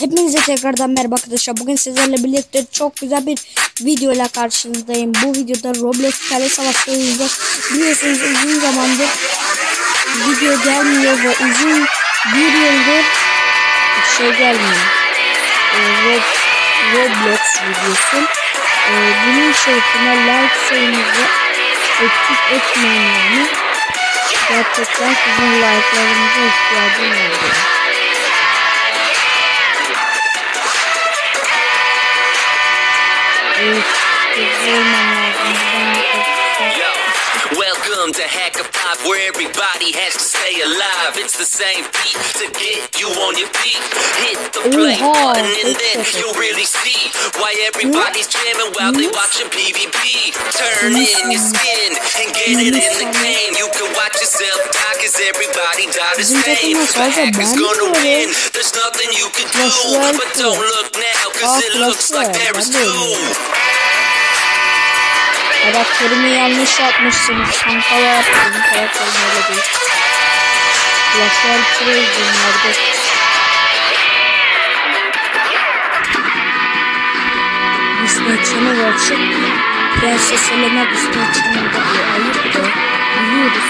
Hepinize tekrardan merhaba arkadaşlar. Bugün sizlerle birlikte çok güzel bir video ile karşınızdayım. Bu videoda Roblox kale savaşları oynayacağız. Biliyorsunuz uzun zamandır video gelmiyor ve uzun bir yıldır gelmiyor. Roblox videosu. Bunun şerefine like sayınızı eksik etmeyin yani. Gerçekten sizin like'larınıza ihtiyacım var. Welcome to Hacker 5, where everybody has to stay alive. It's the same beat to get you on your feet. Hit the play button and then you'll really see why everybody's jamming while they watching PvP. Turn in your skin and get it in the game. You can watch yourself die cause everybody died the same. The hacker's gonna win, there's nothing you can do. But don't look now cause it looks like there is two. Karakterimi yanlış yapmışsınız. Kankalar benim karakterim öyle değil. Flashlar kırıyor bunlarda. Disney Channel açık. Prenses Elena Disney Channel'da diyor. Ayıp da. Biliyoruz.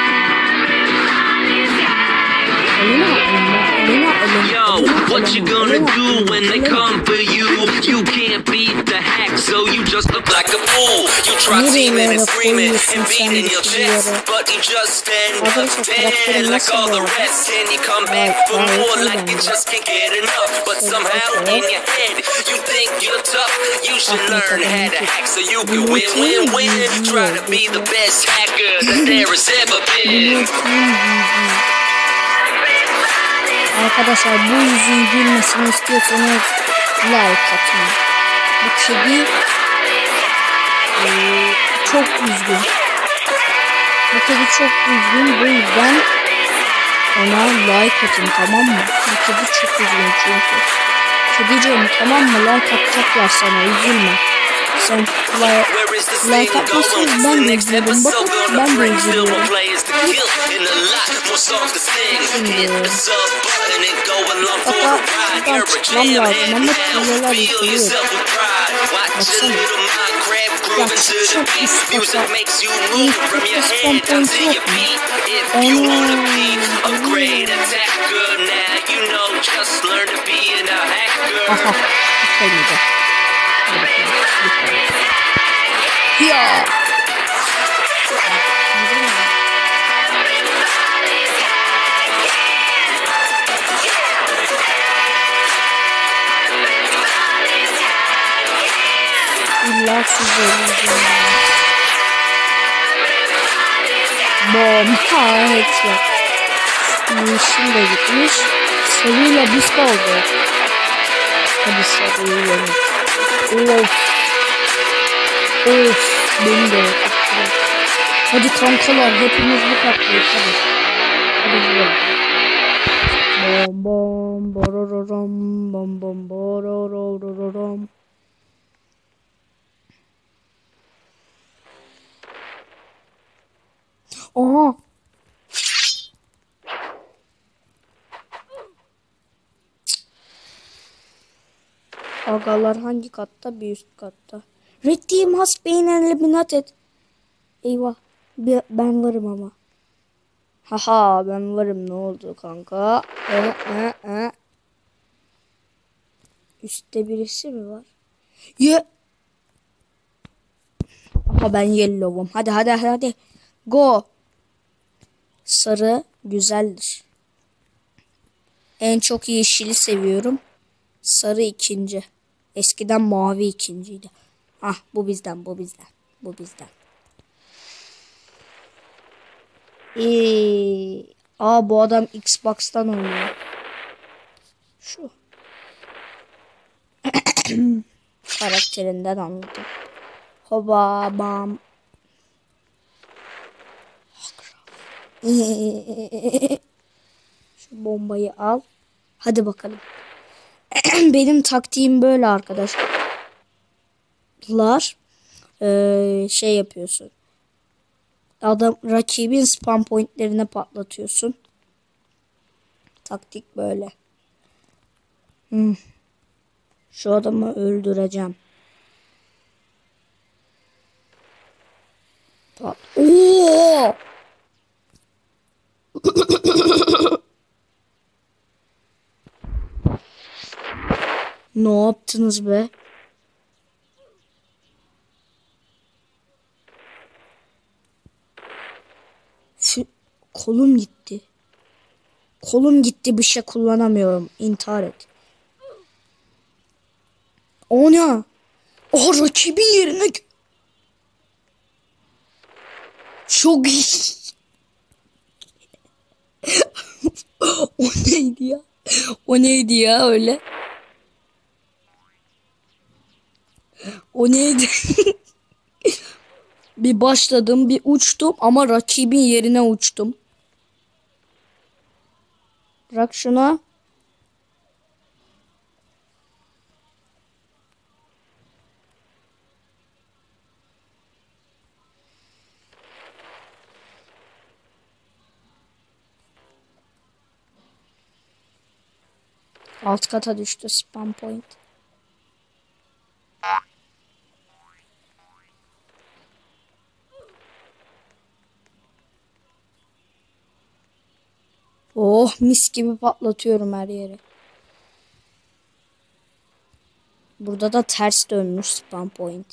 Yo, what you gonna do when they come for you? You can't beat the hack, so you just look like a fool. You try teaming and screaming and beating your chest, but you just stand up dead like all the rest. And you come back for more like you just can't get enough. But somehow in your head, you think you're tough. You should learn how to hack so you can win, win, win. Try to be the best hacker that there has ever been. Arkadaşlar bu yüzün gülmesini istiyorsanız like atın. Bu kedi çok üzgün. Bu kedi çok üzgün, bu yüzden ona like atın, tamam mı? Bu kedi çok üzgün çünkü. Kediciğim, tamam mı? Like atacaklar sana, üzülme. Sen like atmazsanız ben de üzülürüm. Bakın ben de üzülüyorum. Buradan çıkmam lazım ama kuleler yıkılıyor. Baksana. Ya çok üst kata. İlk kata spam point yok mu? Aha. Yıkılmayacak. Ya. İlla sizlerin bom ha headshot. Yeşil de gitmiş. Sarıyla biz kaldı. Hadi sarıyı yemek. Of. Of. Beni de yapıyor. Hadi kankalar hepimiz bu katlıyız. Hadi. Hadi gidelim. Bom bom borororom bom bom borororom. Aha. Agalar hangi katta? Bir üst katta. Red Team must be eliminated. Eyvah. Ben varım ama. Haha ben varım, ne oldu kanka? Üstte birisi mi var? Aha ben yellow'um. Hadi. Go. Sarı güzeldir. En çok yeşili seviyorum. Sarı ikinci. Eskiden mavi ikinciydi. Ah bu bizden. Bu adam Xbox'tan oynuyor. Şu. Karakterinden anladım. Hoba bam. Şu bombayı al. Hadi bakalım. Benim taktiğim böyle arkadaşlar. Şey yapıyorsun. Rakibin spam pointlerine patlatıyorsun. Taktik böyle. Şu adamı öldüreceğim. Oo! Ne yaptınız be? Kolum gitti. Kolum gitti, bir şey kullanamıyorum. İntihar et. O ne? Aha, rakibin yerine. Çok iyi. O neydi ya? O neydi ya öyle? O neydi? Bir başladım, bir uçtum ama rakibin yerine uçtum. Bırak şuna. Alt kata düştü spam point. Oh, mis gibi patlatıyorum her yeri. Burada da ters dönmüş spam point.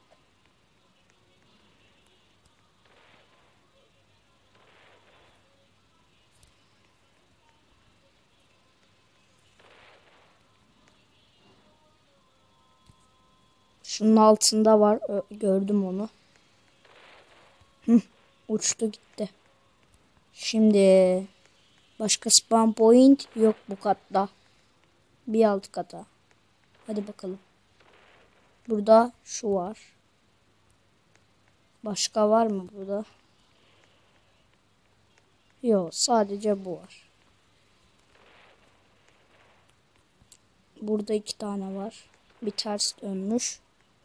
Şunun altında var. Gördüm onu. Uçtu gitti. Şimdi başka spam point yok bu katta. Bir alt kata. Hadi bakalım. Burada şu var. Başka var mı burada? Yok, sadece bu var. Burada 2 tane var. Bir ters dönmüş.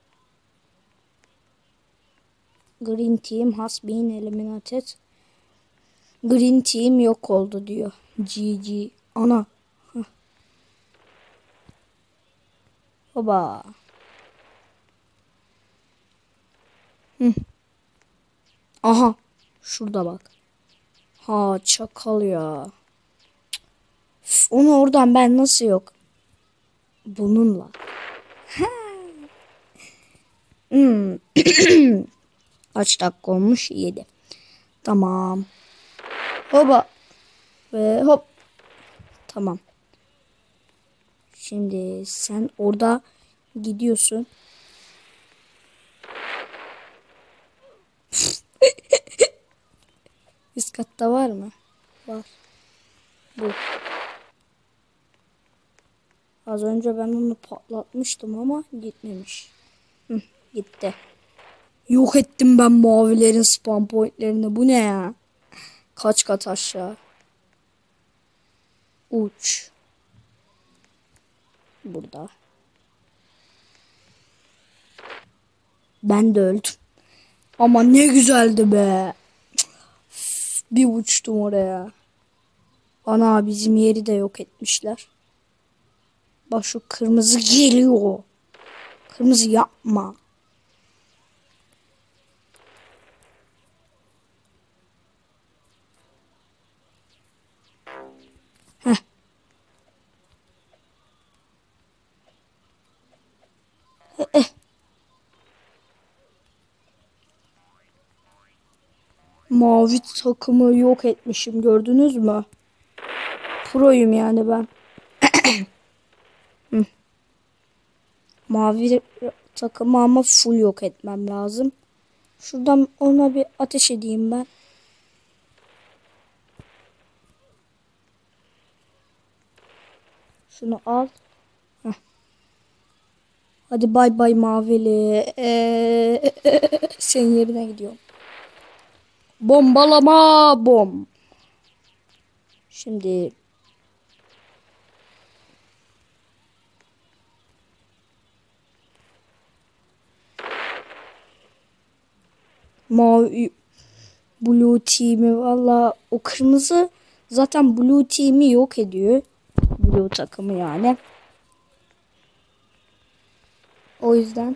Green team has been eliminated. Green team yok oldu diyor. GG. Ana. Heh. Hoba. Aha. Şurada bak. Ha, çakal ya. Üf, onu oradan ben nasıl yok? Bununla. Kaç dakika olmuş? 7. Tamam. Hoba. Ve hop. Tamam. Şimdi sen orada gidiyorsun. Üst katta var mı? Var. Bu. Az önce ben onu patlatmıştım ama gitmemiş. Gitti. Yok ettim ben mavilerin spam pointlerini. Bu ne ya? Kaç kat aşağı? Uç. Burada. Ben de öldüm. Ama ne güzeldi be. Bir uçtum oraya. Ana, bizim yeri de yok etmişler. Bak, şu kırmızı geliyor. Kırmızı yapma. Heh. Mavi takımı yok etmişim, gördünüz mü? Proyum yani ben. Mavi takımı ama full yok etmem lazım. Şuradan ona bir ateş edeyim ben. Şunu al. Heh. Hadi bay bay mavili. Senin yerine gidiyorum. Bombalama bom. Şimdi mavi blue team'i, valla o kırmızı zaten blue team'i yok ediyor. Blue takımı yani. O yüzden.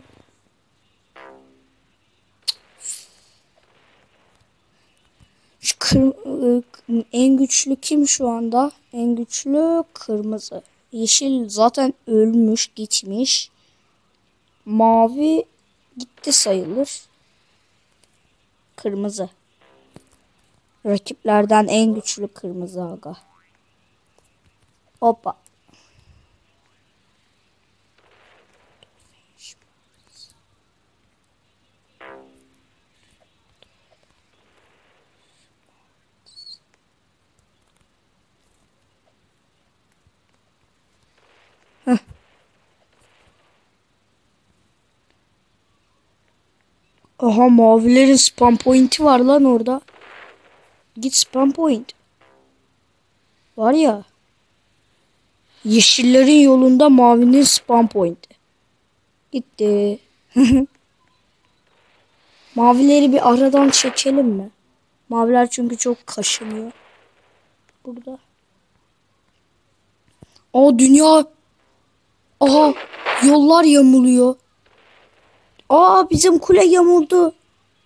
En güçlü kim şu anda? En güçlü kırmızı. Yeşil zaten ölmüş, gitmiş. Mavi gitti sayılır. Kırmızı. Rakiplerden en güçlü kırmızı aga. Hoppa. Heh. Aha, mavilerin spam point'i var lan orada. Git spam point. Var ya. Yeşillerin yolunda mavinin spam point'i. Gitti. Mavileri bir aradan çekelim mi? Maviler çünkü çok kaşınıyor. Burada. Aa, dünya. Aha, yollar yamuluyor. Aa, bizim kule yamuldu.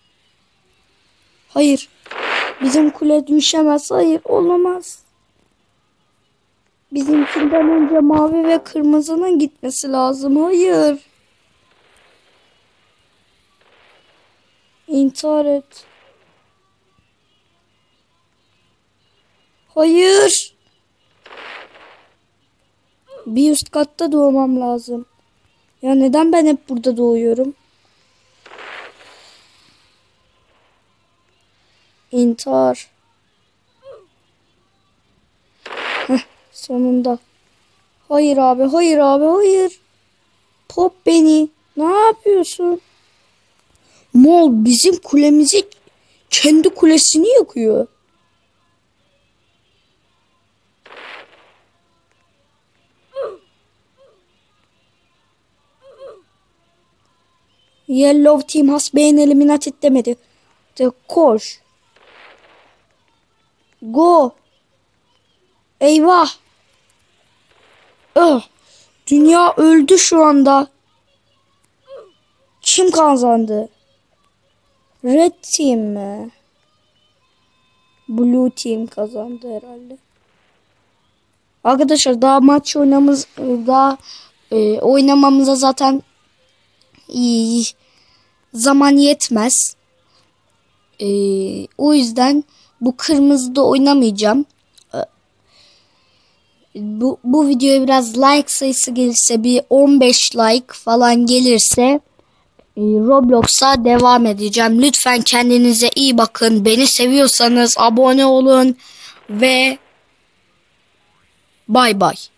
Hayır. Bizim kule düşemez. Hayır, olamaz. Bizimkinden önce mavi ve kırmızının gitmesi lazım. Hayır. İntihar et. Hayır. Bir üst katta doğmam lazım. Ya neden ben hep burada doğuyorum? İntihar. Heh, sonunda. Hayır abi, hayır abi, hayır. Pop beni. Ne yapıyorsun? Mol bizim kulemizi, kendi kulesini yakıyor. Yellow Team has been eliminated demedi. De koş. Go. Eyvah. Dünya öldü şu anda. Kim kazandı? Red Team mi? Blue Team kazandı herhalde. Arkadaşlar daha maç oynamamıza zaten zaman yetmez. O yüzden bu kırmızıda oynamayacağım. Bu videoya biraz like sayısı gelirse, bir 15 like falan gelirse Roblox'a devam edeceğim. Lütfen kendinize iyi bakın. Beni seviyorsanız abone olun ve bay bay.